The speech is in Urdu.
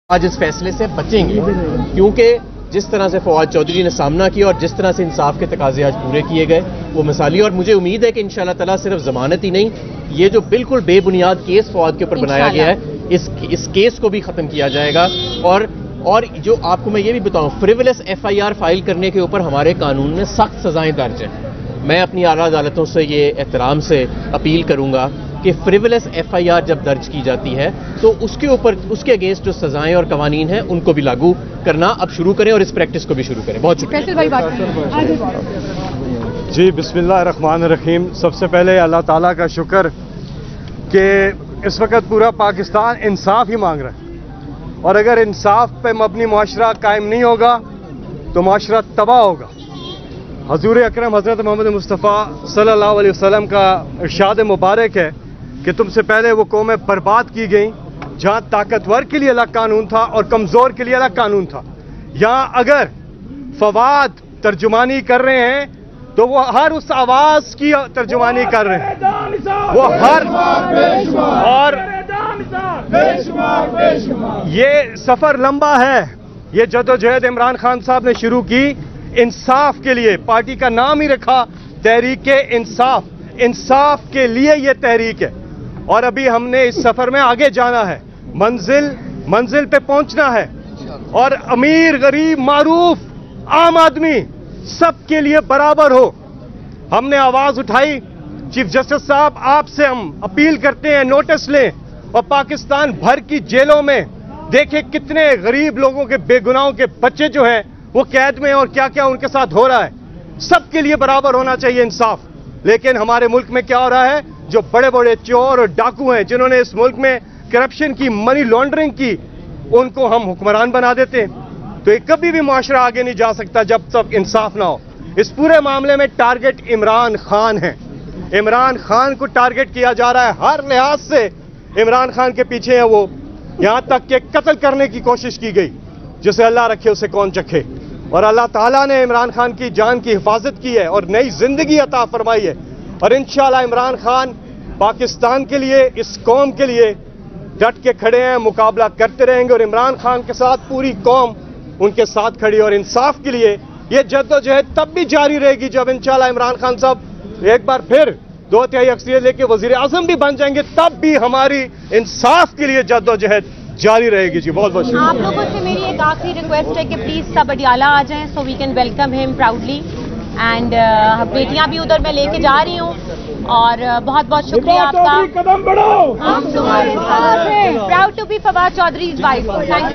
آج اس فیصلے سے بچیں گے کیونکہ جس طرح سے فواد چودھری نے سامنا کیا اور جس طرح سے انصاف کے تقاضے آج پورے کیے گئے وہ مثالی، اور مجھے امید ہے کہ انشاءاللہ تعالیٰ صرف ضمانت ہی نہیں، یہ جو بالکل بے بنیاد کیس فواد کے اوپر بنایا گیا ہے اس کیس کو بھی ختم کیا جائے گا۔ اور جو آپ کو میں یہ بھی بتاؤں، فریولس FIR فائل کرنے کے اوپر ہمارے قانون میں سخت سزائیں درج ہیں۔ میں اپنی اعلیٰ عدالتوں سے یہ احترام سے اپیل کروں گا کہ فریولس FIR جب درج کی جاتی ہے تو اس کے اوپر اس کے اگینسٹ جو سزائیں اور قوانین ہیں ان کو بھی لاگو کرنا اب شروع کریں اور اس پریکٹس کو بھی شروع کریں۔ بہت شکریہ جی، بسم اللہ الرحمن الرحیم۔ سب سے پہلے اللہ تعالیٰ کا شکر کہ اس وقت پورا پاکستان انصاف ہی مانگ رہا ہے، اور اگر انصاف پہ مبنی معاشرہ قائم نہیں ہوگا تو معاشرہ تباہ ہوگا۔ حضور اکرم حضرت محمد مصطفیٰ صلی اللہ علیہ وسلم کا ارشاد مبارک ہے کہ تم سے پہلے وہ قومیں برباد کی گئیں جہاں طاقتور کے لیے الگ قانون تھا اور کمزور کے لیے الگ قانون تھا۔ یہاں اگر فواد ترجمانی کر رہے ہیں تو وہ ہر اس آواز کی ترجمانی کر رہے ہیں، وہ ہر اور یہ سفر لمبا ہے۔ یہ جدوجہد عمران خان صاحب نے شروع کی انصاف کے لیے، پارٹی کا نام ہی رکھا تحریک انصاف، انصاف کے لیے یہ تحریک ہے، اور ابھی ہم نے اس سفر میں آگے جانا ہے، منزل پہ پہنچنا ہے، اور امیر غریب معروف عام آدمی سب کے لیے برابر ہو۔ ہم نے آواز اٹھائی، چیف جسٹس صاحب آپ سے ہم اپیل کرتے ہیں نوٹس لیں، اور پاکستان بھر کی جیلوں میں دیکھیں کتنے غریب لوگوں کے بے گناہوں کے بچے جو ہیں وہ قید میں، اور کیا کیا ان کے ساتھ ہو رہا ہے۔ سب کے لیے برابر ہونا چاہیے انصاف، لیکن ہمارے ملک میں کیا ہو رہا ہے، جو بڑے بڑے چور اور ڈاکو ہیں جنہوں نے اس ملک میں کرپشن کی، منی لانڈرنگ کی، ان کو ہم حکمران بنا دیتے ہیں۔ تو یہ کبھی بھی معاشرہ آگے نہیں جا سکتا جب تک انصاف نہ ہو۔ اس پورے معاملے میں ٹارگٹ عمران خان ہے، عمران خان کو ٹارگٹ کیا جا رہا ہے، ہر لحاظ سے عمران خان کے پیچھے ہے وہ، یہاں تک کہ قتل کرنے کی کوشش کی گئی، جسے اللہ رکھے اسے کون چکھے۔ اور اللہ تعالیٰ نے عمران خان کی جان کی حفاظت کی ہے اور نئی زندگی عطا فرمائی ہے، اور انشاءاللہ عمران خان پاکستان کے لیے، اس قوم کے لیے ڈٹ کے کھڑے ہیں، مقابلہ کرتے رہیں گے، اور عمران خان کے ساتھ پوری قوم ان کے ساتھ کھڑی ہے۔ اور انصاف کے لیے یہ جدوجہد تب بھی جاری رہے گی جب انشاءاللہ عمران خان صاحب ایک بار پھر 2/3 اکثریت لے کے وزیر اعظم بھی بن جائیں گے، تب بھی ہماری انصاف کے لیے جدوجہد جاری رہے گی۔ جی بہت بہت شکریہ۔ آپ لوگوں سے میری ایک آخری ریکویسٹ ہے کہ پلیز سب اڈیالہ آ جائیں سو وی کین ویلکم ہم پراؤڈلی، اینڈ بیٹیاں بھی ادھر میں لے کے جا رہی ہوں، اور بہت بہت شکریہ آپ کا۔ ہم تمہارے ساتھ ہیں، proud to be Fawad Chaudhry wife.